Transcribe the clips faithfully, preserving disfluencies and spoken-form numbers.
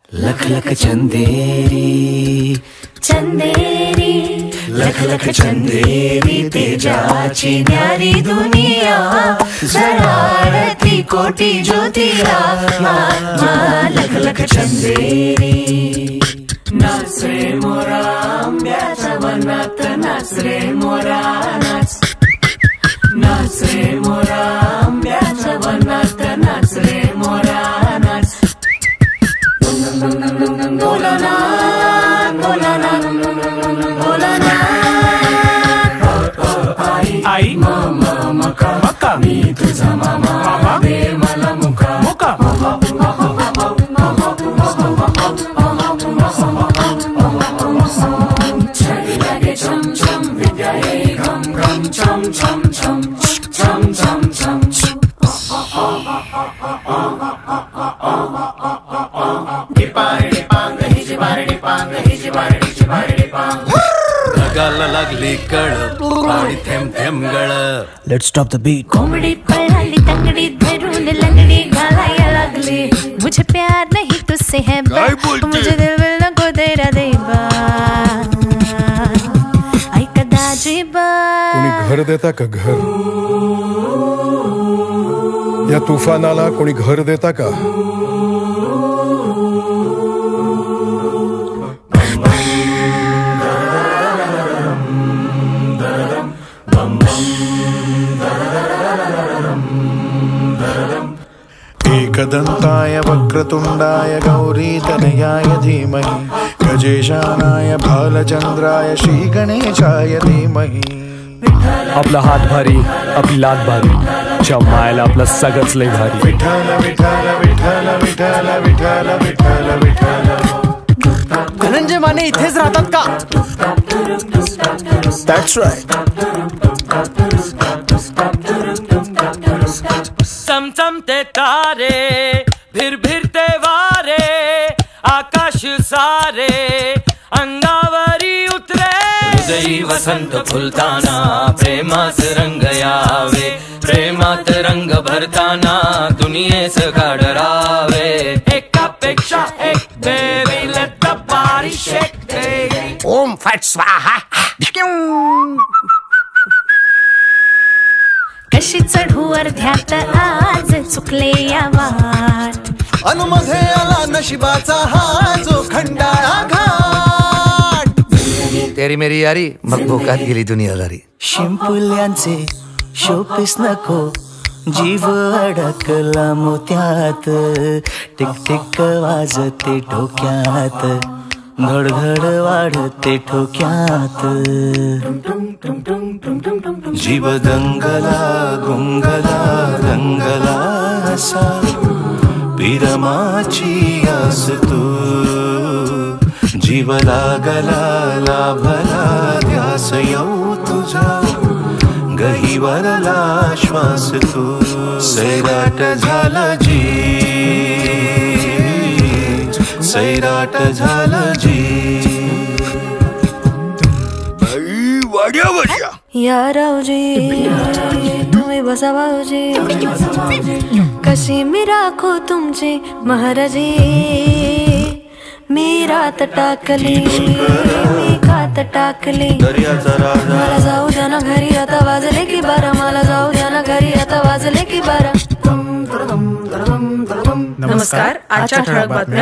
लख लख चंदेरी चंदेरी लख लख चंदेरी तेजाची न्यारी दुनिया शरारती कोटी ज्योतिरा मा मा लख लख चंदेरी नाच रे मोरा आंब्याच्या वनात नाच रे मोरा नाच नाच रे मोरा आंब्याच्या वनात नाच रे मोरा नाच बोला ना बोला ना बोला ना आई आई मामा मका मका मी तुझा मामा दे मला मुका मुका छडी लागे छम छम विद्या हे घम घम छम छम छम छम छम छम लगाला लागली कळ आणि थेंब थेंब गळ. Let's stop the beat. कोंबडी पळाली तंगडी धरून लंगडी घालाया लागली. मुझे प्यार नहीं तुझसे है बात मुझे दिल विल नको तेरा देवा ऐका दाजी बा. कोणी घर देता का घर? या तुफानाला कोणी घर देता का? एकदंताय वक्रतुंडाय गौरीतनयाय धीमहि गजेशानाय भालचंद्राय श्री गणेशाय धीमहि. आपला हात भारी आपली लात भारी जमायला आपलं सगळंच लय भारी. विठ्ठल विठ्ठल विठ्ठल विठ्ठल विठ्ठल विठ्ठल विठ्ठल. धनंजय माने इथेच राहतात का? That's right. चमचमते तारे भिर भिरते वारे आकाश सारे अंगावरी उतरे. हृदयी वसंत फुलताना प्रेमात रंग यावे प्रेमात रंग भरताना दुनियेस गाड रावे. एकापेक्षा एक baby let the body shake baby. ओम फट स्वाहा. कशी चढू अर्ध्यात आज चुकले या वाट. अनुमध्ये आला नशिबाचा हा जो खंडाळा घाट. तेरी मेरी यारी मग भोकात गेली दुनियादारी. शिंपल्यांचे शोपीस नको जीव अडकला मोत्यात. टिक टिक वाजते डोक्यात धडधड वाढते ठोक्यात. जीव दंगला गुंगला रंगला असा विरमाची आस तू. जीव लागला लाभला ध्यास येऊ तुझा गहीवरला श्वास तू. सैराट झालं जी सैराट झालं जी. या रावजी तुम्ही बसा भाऊजी कशी मी राखो तुमची महाराजी. मी रात टाकली मी खात टाकली. मला जाऊ द्या ना घरी आता वाजले की बारा. मला जाऊ द्या ना घरी आता वाजले की बारा. नमस्कार. आजच्या ठळक बातम्या.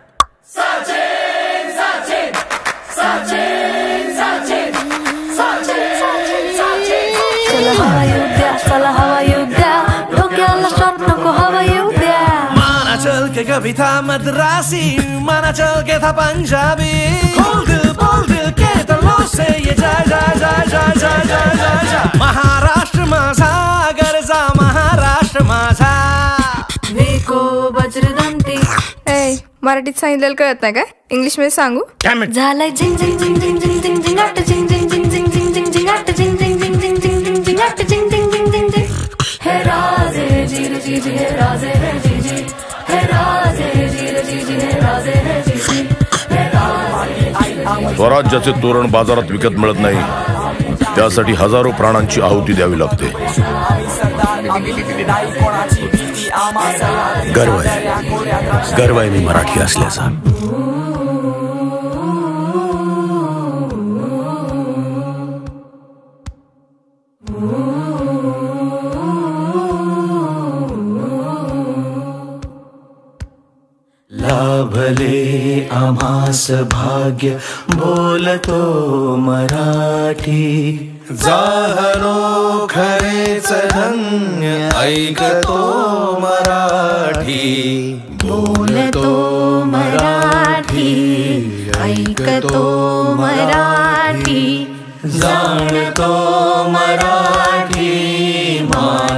चला हवा येऊ द्या चला हवा येऊ द्या डोक्याला शॉट नको हवा येऊ द्या. माना चल के कविता मद्रासी माना चल के था पंजाबी. खोल दिल बोल दिल के तलों से ये जा जा जा जा जा जा जा जा. महाराष्ट्र माझा गरजा महाराष्ट्र माझा. विको वज्रदंती. ए मराठीत सांगितलेलं कळत नाही काय? इंग्लिश मध्ये सांगू? झालंय झिंग झिंग झिंग झिंग झिंग झिंग झिंगाट झिंग झिंग झिंग झिंग झिंग झिंग झिंगाट झिंग झिंग झिंग झिंग झिंग झिंग झिंगाट झिंग झिंग झिंग झिंग झिंग. हे राजे जी रे जी जी हे राजे रे जी जी हे राजे जी रे जी जी हे राजे रे जी जी हे राजे. स्वराज्याचे तोरण बाजारात विकत मिळत नाही त्यासाठी हजारो प्राणांची आहुती द्यावी लागते. गर्व आहे गर्व आहे मी मराठी असल्याचा. लाभले आम्हास भाग्य बोलतो मराठी. जाहरो खरेच धन्य ऐकतो मराठी. बोलतो मराठी ऐकतो मराठी जाणतो मराठी.